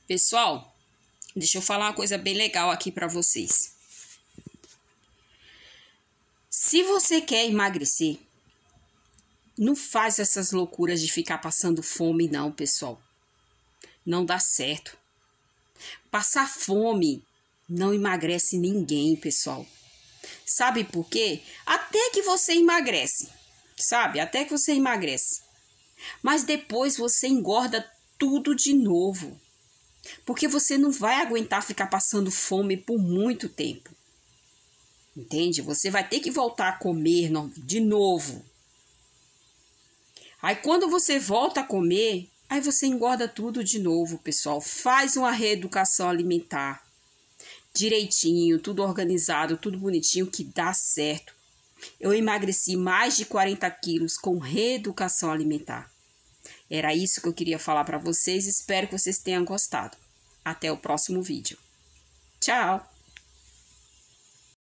Pessoal, deixa eu falar uma coisa bem legal aqui para vocês. Se você quer emagrecer, não faz essas loucuras de ficar passando fome não, pessoal. Não dá certo. Passar fome não emagrece ninguém, pessoal. Sabe por quê? Até que você emagrece, sabe? Até que você emagrece. Mas depois você engorda tudo de novo. Porque você não vai aguentar ficar passando fome por muito tempo. Entende? Você vai ter que voltar a comer de novo. Aí quando você volta a comer, aí você engorda tudo de novo, pessoal. Faz uma reeducação alimentar. Direitinho, tudo organizado, tudo bonitinho, que dá certo. Eu emagreci mais de 40 quilos com reeducação alimentar. Era isso que eu queria falar para vocês. Espero que vocês tenham gostado. Até o próximo vídeo. Tchau!